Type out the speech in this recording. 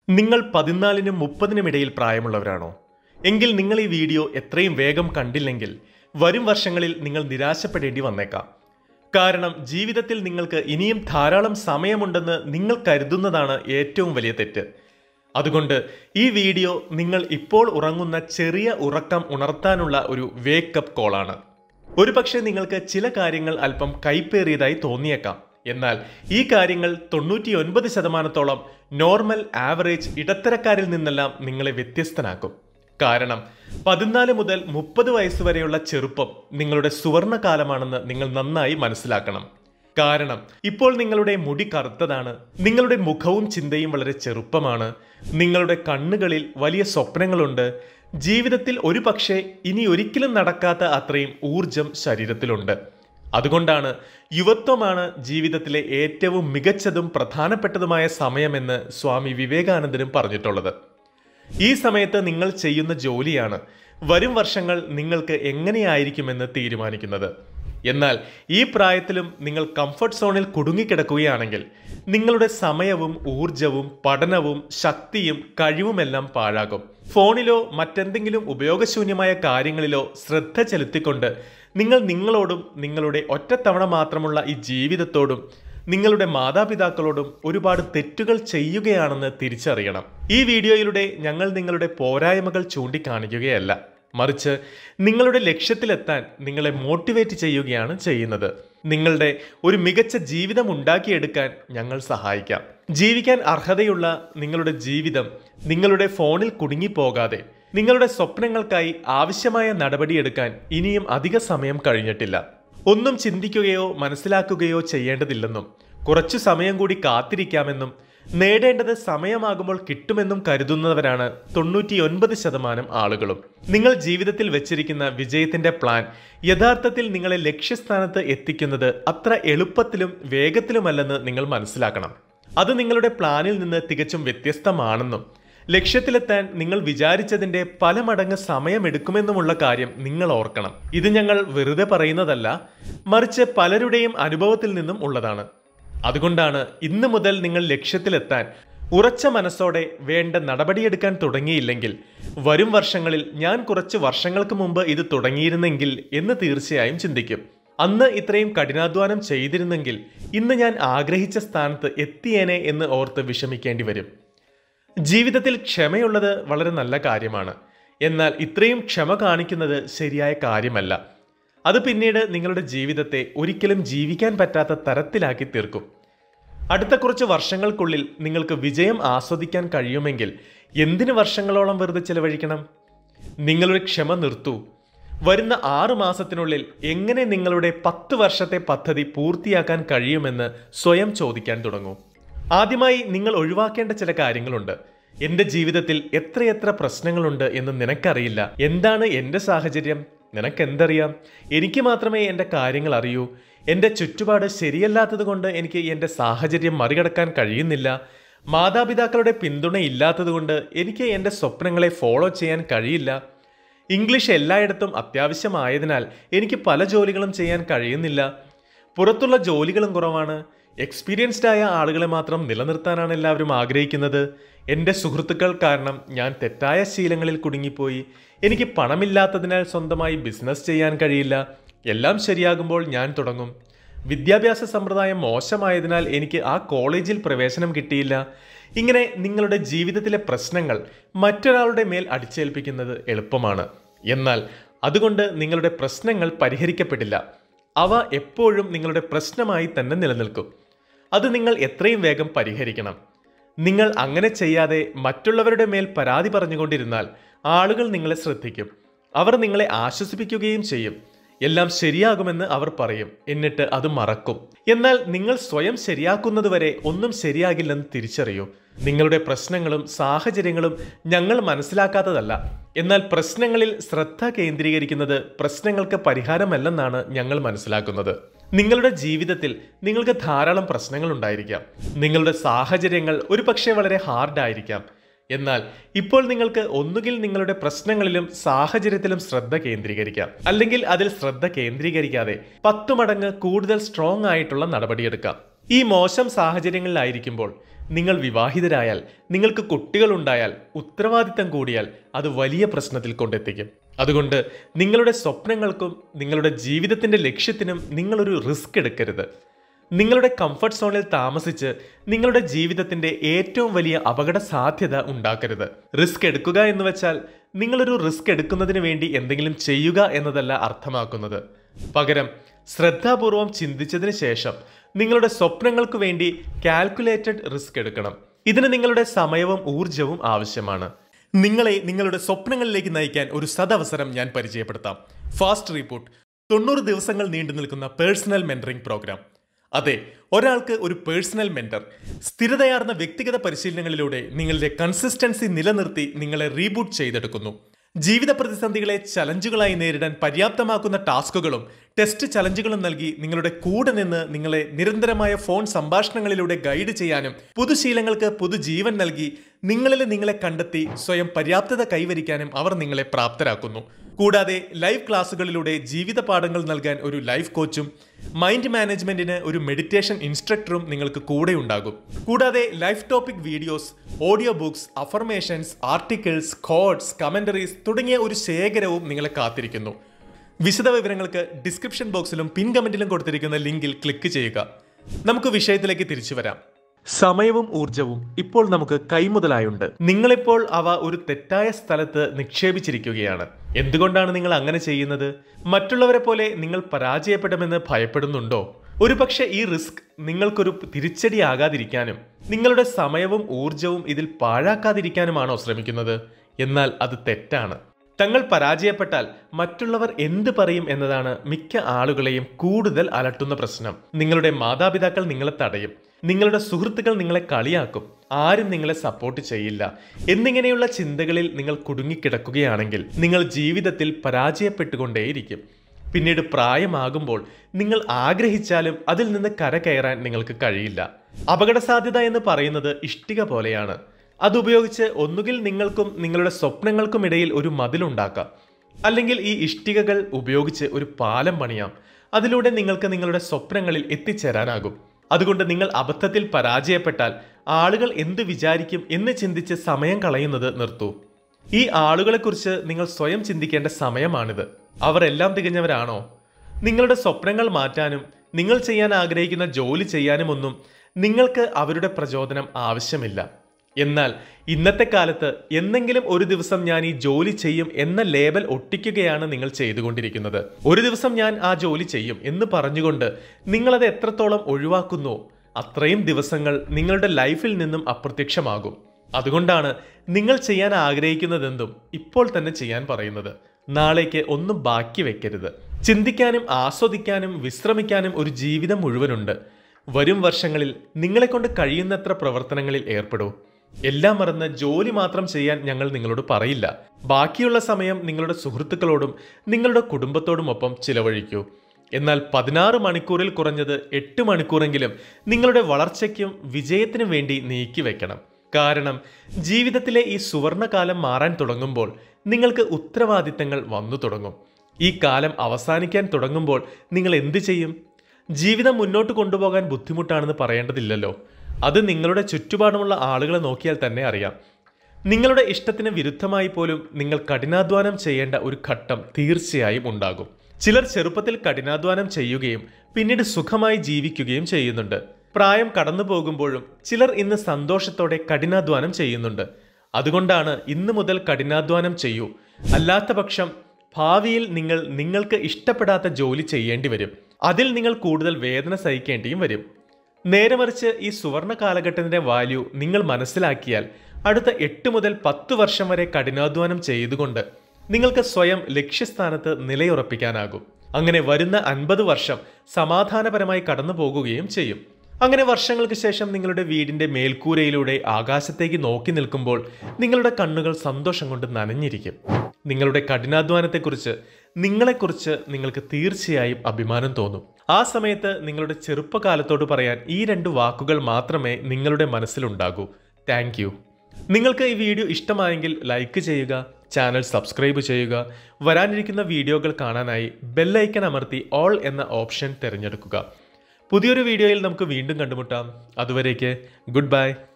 നിങ്ങൾ 14നും 30നും ഇടയിൽ പ്രായമുള്ളവരാണോ? എങ്കിൽ നിങ്ങൾ ഈ വീഡിയോ എത്രയും വേഗം കണ്ടില്ലെങ്കിൽ വരും വർഷങ്ങളിൽ നിങ്ങൾ നിരാശപ്പെടേണ്ടി വന്നേക്കാം. കാരണം ജീവിതത്തിൽ നിങ്ങൾക്ക് ഇനിയും ധാരാളം സമയമുണ്ടെന്ന് നിങ്ങൾ കരുതുന്നതാണ് ഏറ്റവും വലിയ തെറ്റ്. അതുകൊണ്ട് ഈ വീഡിയോ നിങ്ങൾ ഇപ്പോൾ ഉറങ്ങുന്ന ചെറിയ ഉറക്കം ഉണർത്താനുള്ള ഒരു വേക്കപ്പ് കോളാണ്. ഒരുപക്ഷെ നിങ്ങൾക്ക് ചില കാര്യങ്ങൾ അല്പം കൈപ്പേറിയതായി തോന്നിയേക്കാം. എന്നാൽ ഈ കാര്യങ്ങൾ 99% നോർമൽ ആവറേജ് ഇടത്തരക്കാരിൽ നിന്നെല്ലാം നിങ്ങളെ വ്യത്യസ്തനാക്കും. കാരണം 14 മുതൽ 30 വയസ്സ് വരെയുള്ള ചെറുപ്പം നിങ്ങളുടെ സുവർണകാലമാണെന്ന് നിങ്ങൾ നന്നായി മനസ്സിലാക്കണം. കാരണം ഇപ്പോൾ നിങ്ങളുടെ മുടി കറുത്തതാണ്, നിങ്ങളുടെ മുഖവും ചിന്തയും വളരെ ചെറുപ്പമാണ്, നിങ്ങളുടെ കണ്ണുകളിൽ വലിയ സ്വപ്നങ്ങളുണ്ട്, ജീവിതത്തിൽ ഒരു പക്ഷേ ഇനി ഒരിക്കലും നടക്കാത്ത അത്രയും ഊർജം ശരീരത്തിലുണ്ട്. അതുകൊണ്ടാണ് യുവത്വമാണ് ജീവിതത്തിലെ ഏറ്റവും മികച്ചതും പ്രധാനപ്പെട്ടതുമായ സമയമെന്ന് സ്വാമി വിവേകാനന്ദനും പറഞ്ഞിട്ടുള്ളത്. ഈ സമയത്ത് നിങ്ങൾ ചെയ്യുന്ന ജോലിയാണ് വരും വർഷങ്ങൾ നിങ്ങൾക്ക് എങ്ങനെയായിരിക്കുമെന്ന് തീരുമാനിക്കുന്നത്. എന്നാൽ ഈ പ്രായത്തിലും നിങ്ങൾ കംഫർട്ട് സോണിൽ കുടുങ്ങിക്കിടക്കുകയാണെങ്കിൽ നിങ്ങളുടെ സമയവും ഊർജവും പഠനവും ശക്തിയും കഴിവുമെല്ലാം പാഴാകും. ഫോണിലോ മറ്റെന്തെങ്കിലും ഉപയോഗശൂന്യമായ കാര്യങ്ങളിലോ ശ്രദ്ധ ചെലുത്തിക്കൊണ്ട് നിങ്ങൾ നിങ്ങളോടും നിങ്ങളുടെ ഒറ്റത്തവണ മാത്രമുള്ള ഈ ജീവിതത്തോടും നിങ്ങളുടെ മാതാപിതാക്കളോടും ഒരുപാട് തെറ്റുകൾ ചെയ്യുകയാണെന്ന് തിരിച്ചറിയണം. ഈ വീഡിയോയിലൂടെ ഞങ്ങൾ നിങ്ങളുടെ പോരായ്മകൾ ചൂണ്ടിക്കാണിക്കുകയല്ല, മറിച്ച് നിങ്ങളുടെ ലക്ഷ്യത്തിലെത്താൻ നിങ്ങളെ മോട്ടിവേറ്റ് ചെയ്യുകയാണ് ചെയ്യുന്നത്. നിങ്ങളുടെ ഒരു മികച്ച ജീവിതം ഉണ്ടാക്കിയെടുക്കാൻ ഞങ്ങൾ സഹായിക്കാം. ജീവിക്കാൻ അർഹതയുള്ള നിങ്ങളുടെ ജീവിതം നിങ്ങളുടെ ഫോണിൽ കുടുങ്ങിപ്പോകാതെ നിങ്ങളുടെ സ്വപ്നങ്ങൾക്കായി ആവശ്യമായ നടപടിയെടുക്കാൻ ഇനിയും അധിക സമയം കഴിഞ്ഞിട്ടില്ല. ഒന്നും ചിന്തിക്കുകയോ മനസ്സിലാക്കുകയോ ചെയ്യേണ്ടതില്ലെന്നും കുറച്ചു സമയം കൂടി കാത്തിരിക്കാമെന്നും നേടേണ്ടത് സമയമാകുമ്പോൾ കിട്ടുമെന്നും കരുതുന്നവരാണ് 99% ആളുകളും. നിങ്ങൾ ജീവിതത്തിൽ വെച്ചിരിക്കുന്ന വിജയത്തിന്റെ പ്ലാൻ യഥാർത്ഥത്തിൽ നിങ്ങളെ ലക്ഷ്യസ്ഥാനത്ത് എത്തിക്കുന്നത് അത്ര എളുപ്പത്തിലും വേഗത്തിലുമല്ലെന്ന് നിങ്ങൾ മനസ്സിലാക്കണം. അത് നിങ്ങളുടെ പ്ലാനിൽ നിന്ന് തികച്ചും വ്യത്യസ്തമാണെന്നും ലക്ഷ്യത്തിലെത്താൻ നിങ്ങൾ വിചാരിച്ചതിന്റെ പല മടങ്ങ് സമയമെടുക്കുമെന്നുമുള്ള കാര്യം നിങ്ങൾ ഓർക്കണം. ഇത് ഞങ്ങൾ വെറുതെ പറയുന്നതല്ല, മറിച്ച് പലരുടെയും അനുഭവത്തിൽ നിന്നും ഉള്ളതാണ്. അതുകൊണ്ടാണ് ഇന്ന് മുതൽ നിങ്ങൾ ലക്ഷ്യത്തിലെത്താൻ ഉറച്ച മനസ്സോടെ വേണ്ട നടപടിയെടുക്കാൻ തുടങ്ങിയില്ലെങ്കിൽ വരും വർഷങ്ങളിൽ ഞാൻ കുറച്ച് വർഷങ്ങൾക്ക് മുമ്പ് ഇത് തുടങ്ങിയിരുന്നെങ്കിൽ എന്ന് തീർച്ചയായും ചിന്തിക്കും. അന്ന് ഇത്രയും കഠിനാധ്വാനം ചെയ്തിരുന്നെങ്കിൽ ഇന്ന് ഞാൻ ആഗ്രഹിച്ച സ്ഥാനത്ത് എത്തിയേനെ എന്ന് ഓർത്ത് വിഷമിക്കേണ്ടി വരും. ജീവിതത്തിൽ ക്ഷമയുള്ളത് വളരെ നല്ല കാര്യമാണ്. എന്നാൽ ഇത്രയും ക്ഷമ കാണിക്കുന്നത് ശരിയായ കാര്യമല്ല. അത് പിന്നീട് നിങ്ങളുടെ ജീവിതത്തെ ഒരിക്കലും ജീവിക്കാൻ പറ്റാത്ത തരത്തിലാക്കി തീർക്കും. അടുത്ത കുറച്ച് വർഷങ്ങൾക്കുള്ളിൽ നിങ്ങൾക്ക് വിജയം ആസ്വദിക്കാൻ കഴിയുമെങ്കിൽ എന്തിന് വർഷങ്ങളോളം വെറുതെ ചെലവഴിക്കണം? നിങ്ങളുടെ ക്ഷമ നിർത്തൂ. വരുന്ന 6 മാസത്തിനുള്ളിൽ എങ്ങനെ നിങ്ങളുടെ 10 വർഷത്തെ പദ്ധതി പൂർത്തിയാക്കാൻ കഴിയുമെന്ന് സ്വയം ചോദിക്കാൻ തുടങ്ങൂ. ആദ്യമായി നിങ്ങൾ ഒഴിവാക്കേണ്ട ചില കാര്യങ്ങളുണ്ട്. എൻ്റെ ജീവിതത്തിൽ എത്രയെത്ര പ്രശ്നങ്ങളുണ്ട് എന്ന് നിനക്കറിയില്ല. എന്താണ് എൻ്റെ സാഹചര്യം? നിനക്കെന്തറിയാം? എനിക്ക് മാത്രമേ എൻ്റെ കാര്യങ്ങൾ അറിയൂ. എൻ്റെ ചുറ്റുപാട് ശരിയല്ലാത്തത് കൊണ്ട് എനിക്ക് എൻ്റെ സാഹചര്യം മറികടക്കാൻ കഴിയുന്നില്ല. മാതാപിതാക്കളുടെ പിന്തുണയില്ലാത്തത് കൊണ്ട് എനിക്ക് എൻ്റെ സ്വപ്നങ്ങളെ ഫോളോ ചെയ്യാൻ കഴിയില്ല. ഇംഗ്ലീഷ് എല്ലായിടത്തും അത്യാവശ്യമായതിനാൽ എനിക്ക് പല ജോലികളും ചെയ്യാൻ കഴിയുന്നില്ല. പുറത്തുള്ള ജോലികളും കുറവാണ്. എക്സ്പീരിയൻസ്ഡ് ആയ ആളുകളെ മാത്രം നിലനിർത്താനാണ് എല്ലാവരും ആഗ്രഹിക്കുന്നത്. എൻ്റെ സുഹൃത്തുക്കൾ കാരണം ഞാൻ തെറ്റായ ശീലങ്ങളിൽ കുടുങ്ങിപ്പോയി. എനിക്ക് പണമില്ലാത്തതിനാൽ സ്വന്തമായി ബിസിനസ് ചെയ്യാൻ കഴിയില്ല. എല്ലാം ശരിയാകുമ്പോൾ ഞാൻ തുടങ്ങും. വിദ്യാഭ്യാസ സമ്പ്രദായം മോശമായതിനാൽ എനിക്ക് ആ കോളേജിൽ പ്രവേശനം കിട്ടിയില്ല. ഇങ്ങനെ നിങ്ങളുടെ ജീവിതത്തിലെ പ്രശ്നങ്ങൾ മറ്റൊരാളുടെ മേൽ അടിച്ചേൽപ്പിക്കുന്നത് എളുപ്പമാണ്. എന്നാൽ അതുകൊണ്ട് നിങ്ങളുടെ പ്രശ്നങ്ങൾ പരിഹരിക്കപ്പെടില്ല. അവ എപ്പോഴും നിങ്ങളുടെ പ്രശ്നമായി തന്നെ നിലനിൽക്കും. അത് നിങ്ങൾ എത്രയും വേഗം പരിഹരിക്കണം. നിങ്ങൾ അങ്ങനെ ചെയ്യാതെ മറ്റുള്ളവരുടെ മേൽ പരാതി പറഞ്ഞുകൊണ്ടിരുന്നാൽ ആളുകൾ നിങ്ങളെ ശ്രദ്ധിക്കും. അവർ നിങ്ങളെ ആശ്വസിപ്പിക്കുകയും ചെയ്യും. എല്ലാം ശരിയാകുമെന്ന് അവർ പറയും, എന്നിട്ട് അത് മറക്കും. എന്നാൽ നിങ്ങൾ സ്വയം ശരിയാക്കുന്നതുവരെ ഒന്നും ശരിയാകില്ലെന്ന് തിരിച്ചറിയൂ. നിങ്ങളുടെ പ്രശ്നങ്ങളും സാഹചര്യങ്ങളും ഞങ്ങൾ മനസ്സിലാക്കാത്തതല്ല. എന്നാൽ പ്രശ്നങ്ങളിൽ ശ്രദ്ധ കേന്ദ്രീകരിക്കുന്നത് പ്രശ്നങ്ങൾക്ക് പരിഹാരമല്ലെന്നാണ് ഞങ്ങൾ മനസ്സിലാക്കുന്നത്. നിങ്ങളുടെ ജീവിതത്തിൽ നിങ്ങൾക്ക് ധാരാളം പ്രശ്നങ്ങൾ ഉണ്ടായിരിക്കാം. നിങ്ങളുടെ സാഹചര്യങ്ങൾ ഒരുപക്ഷെ വളരെ ഹാർഡായിരിക്കാം. എന്നാൽ ഇപ്പോൾ നിങ്ങൾക്ക് ഒന്നുകിൽ നിങ്ങളുടെ പ്രശ്നങ്ങളിലും സാഹചര്യത്തിലും ശ്രദ്ധ കേന്ദ്രീകരിക്കാം, അല്ലെങ്കിൽ അതിൽ ശ്രദ്ധ കേന്ദ്രീകരിക്കാതെ 10 മടങ്ങ് കൂടുതൽ സ്ട്രോങ് ആയിട്ടുള്ള നടപടിയെടുക്കാം. ഈ മോശം സാഹചര്യങ്ങളിലായിരിക്കുമ്പോൾ നിങ്ങൾ വിവാഹിതരായാൽ, നിങ്ങൾക്ക് കുട്ടികളുണ്ടായാൽ, ഉത്തരവാദിത്തം കൂടിയാൽ അത് വലിയ പ്രശ്നത്തിൽ കൊണ്ടെത്തിക്കും. അതുകൊണ്ട് നിങ്ങളുടെ സ്വപ്നങ്ങൾക്കും നിങ്ങളുടെ ജീവിതത്തിൻ്റെ ലക്ഷ്യത്തിനും നിങ്ങളൊരു റിസ്ക് എടുക്കരുത്. നിങ്ങളുടെ കംഫർട്ട് സോണിൽ താമസിച്ച് നിങ്ങളുടെ ജീവിതത്തിൻ്റെ ഏറ്റവും വലിയ അപകട സാധ്യത ഉണ്ടാക്കരുത്. റിസ്ക് എടുക്കുക എന്ന് വെച്ചാൽ നിങ്ങളൊരു റിസ്ക് എടുക്കുന്നതിന് വേണ്ടി എന്തെങ്കിലും ചെയ്യുക എന്നതല്ല അർത്ഥമാക്കുന്നത്. പകരം ശ്രദ്ധാപൂർവം ചിന്തിച്ചതിന് ശേഷം നിങ്ങളുടെ സ്വപ്നങ്ങൾക്ക് വേണ്ടി കാൽക്കുലേറ്റഡ് റിസ്ക് എടുക്കണം. ഇതിന് നിങ്ങളുടെ സമയവും ഊർജവും ആവശ്യമാണ്. നിങ്ങളെ നിങ്ങളുടെ സ്വപ്നങ്ങളിലേക്ക് നയിക്കാൻ ഒരു സദവസരം ഞാൻ പരിചയപ്പെടുത്താം. ഫാസ്റ്റ് റിപ്പോർട്ട് 90 ദിവസങ്ങൾ നീണ്ടു നിൽക്കുന്ന പേഴ്സണൽ മെന്ററിംഗ് പ്രോഗ്രാം. അതെ, ഒരാൾക്ക് ഒരു പേഴ്സണൽ മെന്റർ. സ്ഥിരതയാർന്ന വ്യക്തിഗത പരിശീലനങ്ങളിലൂടെ നിങ്ങളുടെ കൺസിസ്റ്റൻസി നിലനിർത്തി നിങ്ങളെ റീബൂട്ട് ചെയ്തെടുക്കുന്നു. ജീവിത പ്രതിസന്ധികളെ ചലഞ്ചുകളായി നേരിടാൻ പര്യാപ്തമാക്കുന്ന ടാസ്കുകളും ടെസ്റ്റ് ചലഞ്ചുകളും നൽകി നിങ്ങളുടെ കൂടെ നിന്ന് നിങ്ങളെ നിരന്തരമായ ഫോൺ സംഭാഷണങ്ങളിലൂടെ ഗൈഡ് ചെയ്യാനും പുതുശീലങ്ങൾക്ക് പുതുജീവൻ നൽകി നിങ്ങളിൽ നിങ്ങളെ കണ്ടെത്തി സ്വയം പര്യാപ്തത കൈവരിക്കാനും അവർ നിങ്ങളെ പ്രാപ്തരാക്കുന്നു. കൂടാതെ ലൈവ് ക്ലാസുകളിലൂടെ ജീവിത പാഠങ്ങൾ നൽകാൻ ഒരു ലൈഫ് കോച്ചും മൈൻഡ് മാനേജ്മെന്റിന് ഒരു മെഡിറ്റേഷൻ ഇൻസ്ട്രക്ടറും നിങ്ങൾക്ക് കൂടെ ഉണ്ടാകും. കൂടാതെ life topic videos, audio books, affirmations, articles, quotes, commentaries തുടങ്ങിയ ഒരു ശേഖരവും നിങ്ങളെ കാത്തിരിക്കുന്നു. വിശദ വിവരങ്ങൾക്ക് ഡിസ്ക്രിപ്ഷൻ ബോക്സിലും പിൻ കമന്റിലും കൊടുത്തിരിക്കുന്ന ലിങ്കിൽ ക്ലിക്ക് ചെയ്യുക. നമുക്ക് വിഷയത്തിലേക്ക് തിരിച്ചു വരാം. സമയവും ഊർജവും ഇപ്പോൾ നമുക്ക് കൈമുതലായുണ്ട്. നിങ്ങളിപ്പോൾ അവ ഒരു തെറ്റായ സ്ഥലത്ത് നിക്ഷേപിച്ചിരിക്കുകയാണ്. എന്തുകൊണ്ടാണ് നിങ്ങൾ അങ്ങനെ ചെയ്യുന്നത്? മറ്റുള്ളവരെ പോലെ നിങ്ങൾ പരാജയപ്പെടുമെന്ന് ഭയപ്പെടുന്നുണ്ടോ? ഒരുപക്ഷെ ഈ റിസ്ക് നിങ്ങൾക്കൊരു തിരിച്ചടിയാകാതിരിക്കാനും നിങ്ങളുടെ സമയവും ഊർജവും ഇതിൽ പാഴാക്കാതിരിക്കാനുമാണോ ശ്രമിക്കുന്നത്? എന്നാൽ അത് തെറ്റാണ്. തങ്ങൾ പരാജയപ്പെട്ടാൽ മറ്റുള്ളവർ എന്ത് പറയും എന്നതാണ് മിക്ക ആളുകളെയും കൂടുതൽ അലട്ടുന്ന പ്രശ്നം. നിങ്ങളുടെ മാതാപിതാക്കൾ നിങ്ങളെ തടയും, നിങ്ങളുടെ സുഹൃത്തുക്കൾ നിങ്ങളെ കളിയാക്കും, ആരും നിങ്ങളെ സപ്പോർട്ട് ചെയ്യില്ല എന്നിങ്ങനെയുള്ള ചിന്തകളിൽ നിങ്ങൾ കുടുങ്ങിക്കിടക്കുകയാണെങ്കിൽ നിങ്ങൾ ജീവിതത്തിൽ പരാജയപ്പെട്ടുകൊണ്ടേയിരിക്കും. പിന്നീട് പ്രായമാകുമ്പോൾ നിങ്ങൾ ആഗ്രഹിച്ചാലും അതിൽ നിന്ന് കരകയറാൻ നിങ്ങൾക്ക് കഴിയില്ല. അപകട സാധ്യത എന്ന് പറയുന്നത് ഇഷ്ടിക പോലെയാണ്. അതുപയോഗിച്ച് ഒന്നുകിൽ നിങ്ങൾക്കും നിങ്ങളുടെ സ്വപ്നങ്ങൾക്കും ഇടയിൽ ഒരു മതിലുണ്ടാക്കാം, അല്ലെങ്കിൽ ഈ ഇഷ്ടികകൾ ഉപയോഗിച്ച് ഒരു പാലം പണിയാം. അതിലൂടെ നിങ്ങൾക്ക് നിങ്ങളുടെ സ്വപ്നങ്ങളിൽ എത്തിച്ചേരാനാകും. അതുകൊണ്ട് നിങ്ങൾ അബദ്ധത്തിൽ പരാജയപ്പെട്ടാൽ ആളുകൾ എന്ത് വിചാരിക്കും എന്ന് ചിന്തിച്ച് സമയം കളയുന്നത് നിർത്തൂ. ഈ ആളുകളെക്കുറിച്ച് നിങ്ങൾ സ്വയം ചിന്തിക്കേണ്ട സമയമാണിത്. അവർ എല്ലാം തികഞ്ഞവരാണോ? നിങ്ങളുടെ സ്വപ്നങ്ങൾ മാറ്റാനും നിങ്ങൾ ചെയ്യാൻ ആഗ്രഹിക്കുന്ന ജോലി ചെയ്യാനുമൊന്നും നിങ്ങൾക്ക് അവരുടെ പ്രചോദനം ആവശ്യമില്ല. എന്നാൽ ഇന്നത്തെ കാലത്ത് എന്നെങ്കിലും ഒരു ദിവസം ഞാൻ ഈ ജോലി ചെയ്യും എന്ന ലേബൽ ഒട്ടിക്കുകയാണ് നിങ്ങൾ ചെയ്തുകൊണ്ടിരിക്കുന്നത്. ഒരു ദിവസം ഞാൻ ആ ജോലി ചെയ്യും എന്ന് പറഞ്ഞുകൊണ്ട് നിങ്ങളത് എത്രത്തോളം ഒഴിവാക്കുന്നോ അത്രയും ദിവസങ്ങൾ നിങ്ങളുടെ ലൈഫിൽ നിന്നും അപ്രത്യക്ഷമാകും. അതുകൊണ്ടാണ് നിങ്ങൾ ചെയ്യാൻ ആഗ്രഹിക്കുന്നതെന്തും ഇപ്പോൾ തന്നെ ചെയ്യാൻ പറയുന്നത്. നാളേക്ക് ഒന്നും ബാക്കി വെക്കരുത്. ചിന്തിക്കാനും ആസ്വദിക്കാനും വിശ്രമിക്കാനും ഒരു ജീവിതം മുഴുവനുണ്ട്. വരും വർഷങ്ങളിൽ നിങ്ങളെക്കൊണ്ട് കഴിയുന്നത്ര പ്രവർത്തനങ്ങളിൽ ഏർപ്പെടൂ. എല്ലാം മറന്ന് ജോലി മാത്രം ചെയ്യാൻ ഞങ്ങൾ നിങ്ങളോട് പറയില്ല. ബാക്കിയുള്ള സമയം നിങ്ങളുടെ സുഹൃത്തുക്കളോടും നിങ്ങളുടെ കുടുംബത്തോടുമൊപ്പം ചിലവഴിക്കൂ. എന്നാൽ 16 മണിക്കൂറിൽ കുറഞ്ഞത് 8 മണിക്കൂറെങ്കിലും നിങ്ങളുടെ വളർച്ചയ്ക്കും വിജയത്തിനും വേണ്ടി നീക്കി വെക്കണം. കാരണം ജീവിതത്തിലെ ഈ സുവർണകാലം മാറാൻ തുടങ്ങുമ്പോൾ നിങ്ങൾക്ക് ഉത്തരവാദിത്തങ്ങൾ വന്നു തുടങ്ങും. ഈ കാലം അവസാനിക്കാൻ തുടങ്ങുമ്പോൾ നിങ്ങൾ എന്ത് ചെയ്യും? ജീവിതം മുന്നോട്ട് കൊണ്ടുപോകാൻ ബുദ്ധിമുട്ടാണെന്ന് പറയേണ്ടതില്ലല്ലോ. അത് നിങ്ങളുടെ ചുറ്റുപാടുമുള്ള ആളുകളെ നോക്കിയാൽ തന്നെ അറിയാം. നിങ്ങളുടെ ഇഷ്ടത്തിന് വിരുദ്ധമായി പോലും നിങ്ങൾ കഠിനാധ്വാനം ചെയ്യേണ്ട ഒരു ഘട്ടം തീർച്ചയായും ഉണ്ടാകും. ചിലർ ചെറുപ്പത്തിൽ കഠിനാധ്വാനം ചെയ്യുകയും പിന്നീട് സുഖമായി ജീവിക്കുകയും ചെയ്യുന്നുണ്ട്. പ്രായം കടന്നു പോകുമ്പോഴും ചിലർ ഇന്ന് സന്തോഷത്തോടെ കഠിനാധ്വാനം ചെയ്യുന്നുണ്ട്. അതുകൊണ്ടാണ് ഇന്നു മുതൽ കഠിനാധ്വാനം ചെയ്യൂ. അല്ലാത്ത പക്ഷം ഭാവിയിൽ നിങ്ങൾക്ക് ഇഷ്ടപ്പെടാത്ത ജോലി ചെയ്യേണ്ടി വരും. അതിൽ നിങ്ങൾ കൂടുതൽ വേദന സഹിക്കേണ്ടിയും വരും. നേരെ മറിച്ച് ഈ സുവർണ കാലഘട്ടത്തിന്റെ വാല്യൂ നിങ്ങൾ മനസ്സിലാക്കിയാൽ അടുത്ത 8 മുതൽ 10 വർഷം വരെ കഠിനാധ്വാനം ചെയ്തുകൊണ്ട് നിങ്ങൾക്ക് സ്വയം ലക്ഷ്യസ്ഥാനത്ത് നിലയുറപ്പിക്കാനാകും. അങ്ങനെ വരുന്ന 50 വർഷം സമാധാനപരമായി കടന്നു പോകുകയും ചെയ്യും. അങ്ങനെ വർഷങ്ങൾക്ക് ശേഷം നിങ്ങളുടെ വീടിന്റെ മേൽക്കൂരയിലൂടെ ആകാശത്തേക്ക് നോക്കി നിൽക്കുമ്പോൾ നിങ്ങളുടെ കണ്ണുകൾ സന്തോഷം കൊണ്ട് നനഞ്ഞിരിക്കും. നിങ്ങളുടെ കഠിനാധ്വാനത്തെക്കുറിച്ച് നിങ്ങളെക്കുറിച്ച് നിങ്ങൾക്ക് തീർച്ചയായും അഭിമാനം തോന്നും. ആ സമയത്ത് നിങ്ങളുടെ ചെറുപ്പകാലത്തോട് പറയാൻ ഈ 2 വാക്കുകൾ മാത്രമേ നിങ്ങളുടെ മനസ്സിലുണ്ടാകൂ: താങ്ക് യു. നിങ്ങൾക്ക് ഈ വീഡിയോ ഇഷ്ടമായെങ്കിൽ ലൈക്ക് ചെയ്യുക, ചാനൽ സബ്സ്ക്രൈബ് ചെയ്യുക. വരാനിരിക്കുന്ന വീഡിയോകൾ കാണാനായി ബെല്ലൈക്കൺ അമർത്തി ഓൾ എന്ന ഓപ്ഷൻ തിരഞ്ഞെടുക്കുക. പുതിയൊരു വീഡിയോയിൽ നമുക്ക് വീണ്ടും കണ്ടുമുട്ടാം. അതുവരേക്ക് ഗുഡ് ബൈ.